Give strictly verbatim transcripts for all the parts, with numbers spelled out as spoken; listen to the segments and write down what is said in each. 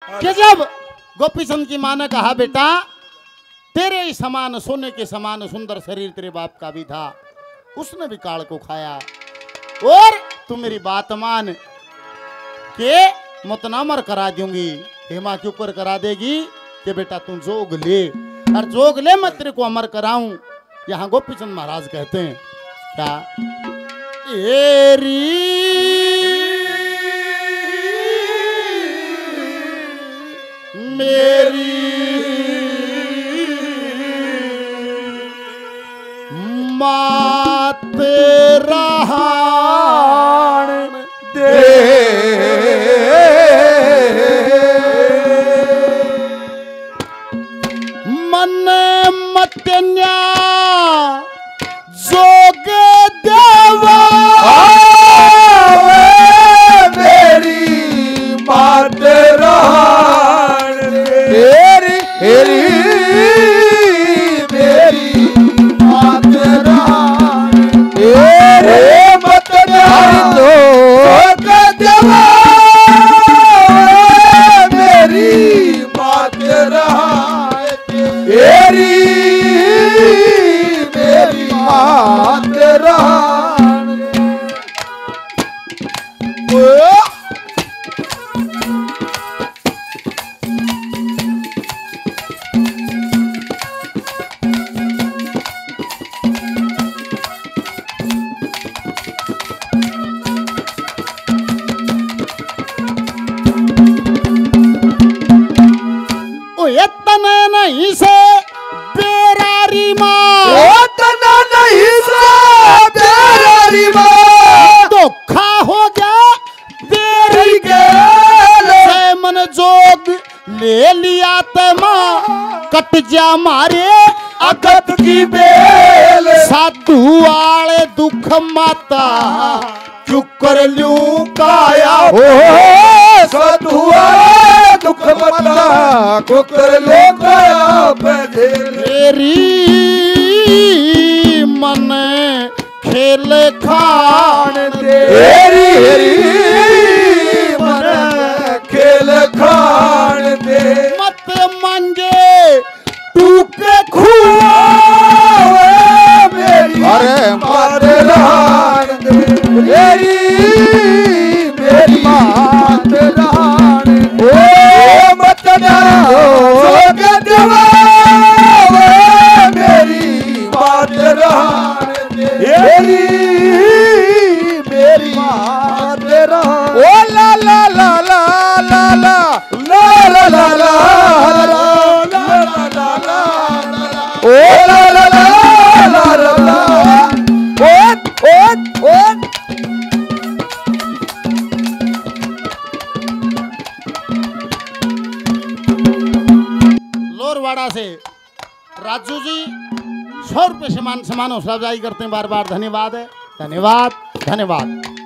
कि जब गोपीचंद की माँ ने कहा बेटा तेरे ही समान सोने के समान सुंदर शरीर तेरे बाप का भी था, उसने भी काल को खाया और तू मेरी बात मान के मुतनामर करा दूंगी। हेमा के ऊपर करा देगी कि बेटा तू जोग ले और जोग ले मैं तेरे को अमर कराऊं। यहाँ गोपीचंद महाराज कहते हैं क्या एरी मेरी मात रहाण दे मन मतन्या जोग देवा मेरी मात रहाण तेरी हेरी मेरी मात रहाण तेरे मत दो देवा मेरी मात रहाण तेरी मेरी मात रहाण इतना नहीं से बेरारी माँ इतना नहीं से बेरारी माँ धोखा हो गया तेरी गेल से मन जोग ले लिया ते माँ कट जा मारे अगत की बेल साधु वाले दुख माता चुप कर लूं काया हो सधुआ दुख मता कुकर लो काया बधेल तेरी मन खेल खान दे तेरी हेरी मन खेल खान दे मत मांगे टूके खुआ मेरी अरे मात रहाण दे तेरी मेरी मात रहाण ओ मत डरो जोग देवा मेरी मात रहाण दे तेरी मेरी मात रहाण ओ ला ला ला ला ला ला ला ला ला ला ओ ला ला ला ला ला ओट ओट ओट लोरवाड़ा से राजू जी सौ रुपये से मान सम्मान हौसला अफजाई करते हैं। बार बार धन्यवाद है, धन्यवाद धन्यवाद।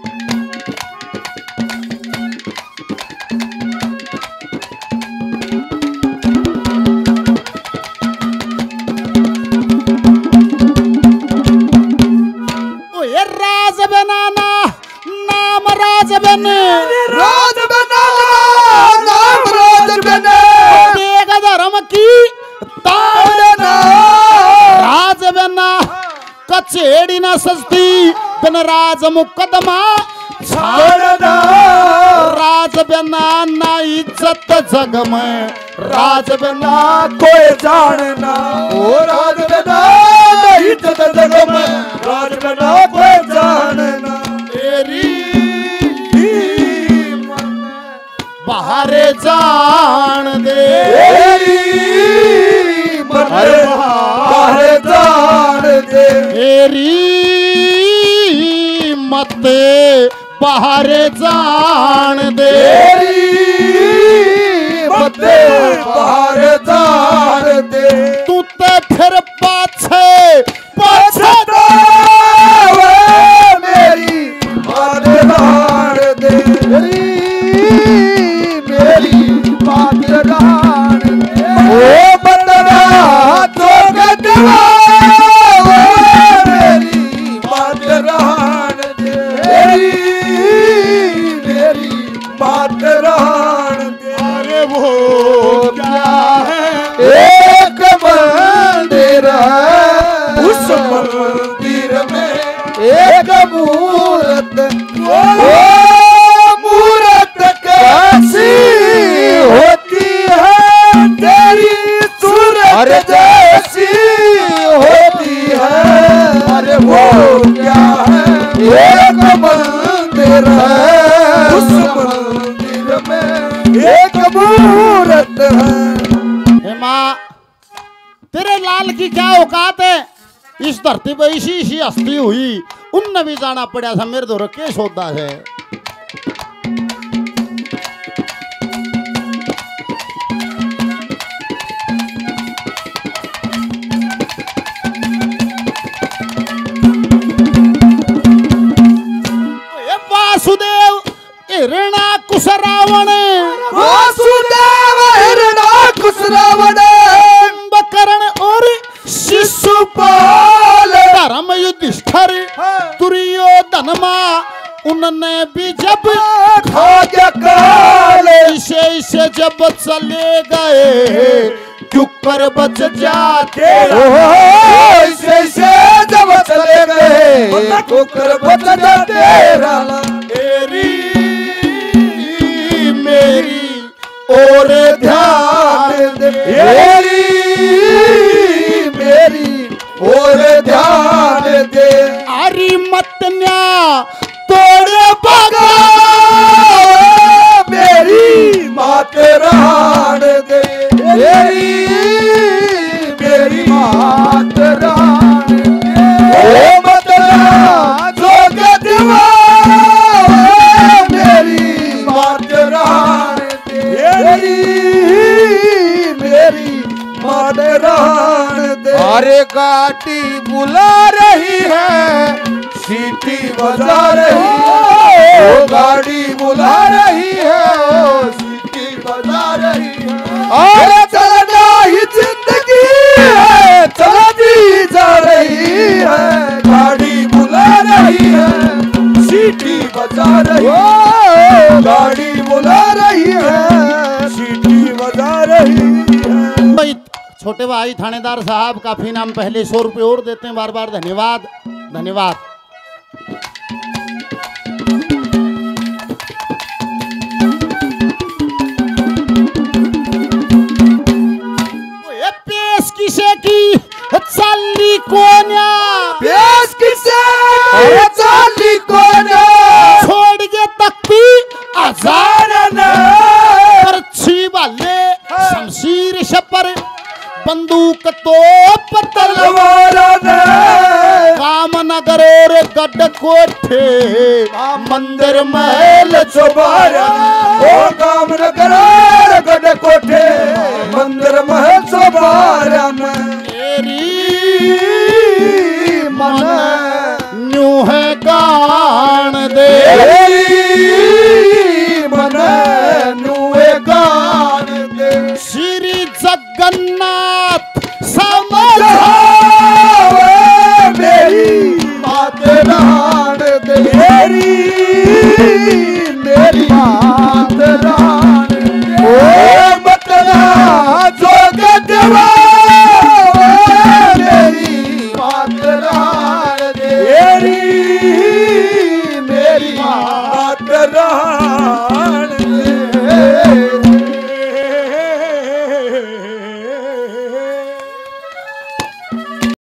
राज बनाना नाम राज बने राज बनाना नाम राज बने एक धर्म की ताड़ना राज बना कचेड़ी न सस्ती बिन राज मुकदमा छाड़ना राज बना ना इज्जत जग में राज बना कोई जानना ओ राज बना नहीं तो जग में राज बना कोई जानना तेरी बाहर जान दे तेरी मन बाहर जान दे तेरी मत बाहर जान दे तेरी मत बाहर जान दे तू ते फिर पाछे पछतावे मेरी मात रहाण दे मेरी मेरी मात रहाण दे ओ बंदना जोग देवा मेरी मात रहाण दे मेरी मेरी मात रहाण दे अरे वो क्या है एक मंदिर है उस मंदिर में एक मूरत वो मूरत कैसी होती है तेरी सूरत जैसी होती है अरे वो क्या है एक मंदिर है उस मंदिर में एक मूरत है। हे माँ, तेरे लाल की क्या औकात है? इस धरती पर इसी इसी हस्ती हुई उनने भी जाना पड़ा था मेरे दो के सौदा है। वासुदेव हिरणाकुश रावण वासुदेव हिरणाकुश रावण कुंभकर्ण और शिशुपाल धर्म युधिष्ठिर दुर्योधन माँ उनने भी जब खाया काल इसे इसे जब चले गए क्यों कर बच जाते ऐसे से जब चले गए ठोकर बच जाते तेरी मेरी और ध्यान दे मेरी मेरी और ध्यान दे हरी मतन्या तोड़े भगा मेरी मात रान दे मेरी मेरी मात रान दे ओ मतला जोग दिवा मेरी मात रान दे मेरी मेरी मात रान दे अरे गाड़ी बुला रही है सीटी बजा रही है ओ गाड़ी बुला रही है ओ सीटी बजा रही है अरे चलना ही जिंदगी है चलती जा रही है गाड़ी बुला रही है सीटी बजा रही है गाड़ी बुला रही है सीटी बजा रही है। भाई छोटे भाई थानेदार साहब काफी नाम पहले सौ रुपये और देते हैं बार बार धन्यवाद धन्यवाद। पेश किसे की चाली कोन्या पेश किसे चाली कोन्या छोड़ के तख्ती हजार परछी वाले शमशीर शपर बंदूक तोप तलवार काम नगर और गढ़ कोठे मंदिर महल चौबारा ओ काम नगर गढ़ कोठे मंदिर महल चौबारा